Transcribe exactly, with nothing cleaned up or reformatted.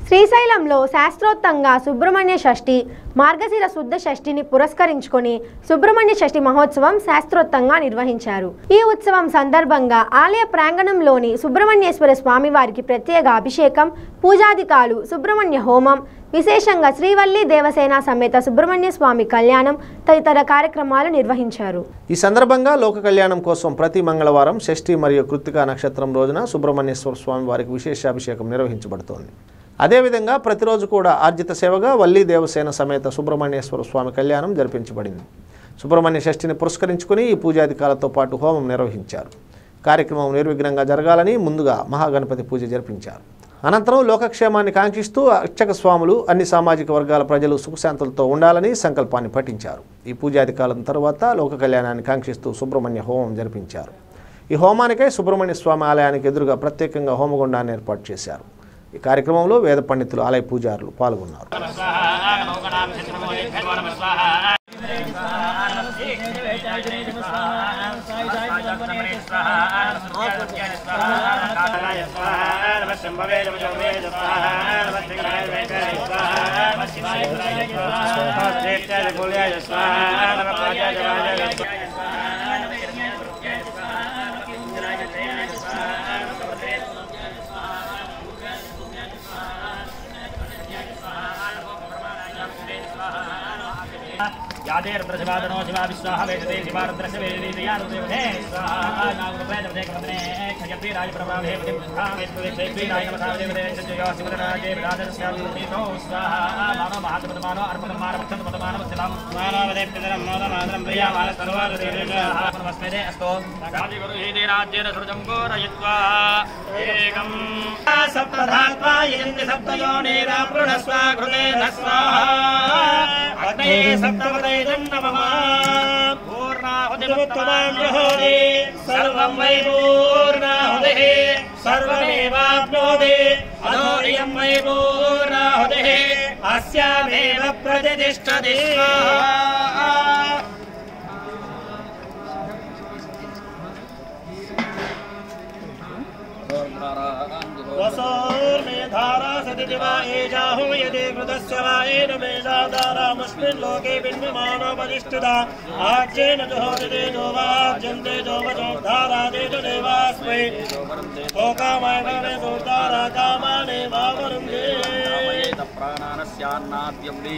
శ్రీశైలంలో శాస్త్రోక్తంగా సుబ్రహ్మణ్య షష్ఠి మార్గశిర శుద్ధ షష్ఠిని పురస్కరించుకొని సుబ్రహ్మణ్య షష్ఠి మహోత్సవం శాస్త్రోక్తంగా నిర్వహించారు. ఈ ఉత్సవం సందర్భంగా ఆలయ ప్రాంగణంలోని సుబ్రహ్మణ్యేశ్వర స్వామి వారికి ప్రత్యేక అభిషేకం, పూజాధికాలు, సుబ్రహ్మణ్య హోమం, విశేషంగా శ్రీవల్లి దేవసేన సమేత సుబ్రహ్మణ్య స్వామి కళ్యాణం తదితర కార్యక్రమాలు నిర్వహించారు. ఈ సందర్భంగా లోక కళ్యాణం కోసం ప్రతి మంగళవారం షష్ఠి మరియు కృత్తికా నక్షత్రం రోజున సుబ్రహ్మణ్యేశ్వర స్వామి వారికి విశేషాభిషేకం నిర్వహించబడుతోంది. అదేవిధంగా ప్రతిరోజు కూడా ఆర్జిత సేవగా వల్లి దేవసేన సమేత సుబ్రహ్మణ్యేశ్వర స్వామి కళ్యాణం జరిపించబడింది. సుబ్రహ్మణ్య షష్ఠిని పురస్కరించుకుని ఈ పూజాధికాలతో పాటు హోమం నిర్వహించారు. కార్యక్రమం నిర్విఘ్నంగా జరగాలని ముందుగా మహాగణపతి పూజ జరిపించారు. అనంతరం లోకక్షేమాన్ని కాంక్షిస్తూ అర్చక స్వాములు అన్ని సామాజిక వర్గాల ప్రజలు సుఖశాంతులతో ఉండాలని సంకల్పాన్ని పఠించారు. ఈ పూజాధికాలం తర్వాత లోక కళ్యాణాన్ని కాంక్షిస్తూ సుబ్రహ్మణ్య హోమం జరిపించారు. ఈ హోమానికై సుబ్రహ్మణ్య స్వామి ఆలయానికి ఎదురుగా ప్రత్యేకంగా హోమగుండాన్ని ఏర్పాటు చేశారు. ఈ కార్యక్రమంలో వేద పండితులు, ఆలయ పూజారులు పాల్గొన్నారు. यादेर प्रजवादनो शिवा विश्वाह वेदते शिवारुद्रस्य वेदेति यारुदेवते स्वाहा नागुरुप्रेतवते कमदने खयत्री राज प्रभावे प्रतिष्ठा वेदते राज नमः देवते जयो शिवराजे राजस्यादितो स्वाहा मानो महात्मतमानो अर्पणमानो भक्तमतमानो सलाम मानवदे पितरं मोदमादरं प्रिया मान सर्वदेवेभ्यः नमस्ते अस्तु राजि गुरु हि राज्येन सृजं गोरयित्वा एकं सप्तधात्वा यन्ति सप्तयोनिरा प्रणस्वा कृतेन स्वाहा अग्ने सप्तपदे नमः पूर्णाहुतिमुत्तमां जहोति सर्वं वै पूर्णाहुतिः सर्वमेवाप्नोति अधो इयं वै पूर्णाहुतिः अस्यामेव प्रतिष्ठति स्वाहा वसोर्मेधारा सति दिवा एजाहो यदि कृतस्य वा एन मेधाधारामस्मिन् लोके बिन्वमानोपतिष्ठिता आज्येन जुहोति तेजो वाज्यन्ते जोवजोधारा तेजो देवास्मै लोकामय भवे सोद्धारा कामाने वावरुन्धे प्राणानस्यान्नाद्यं वि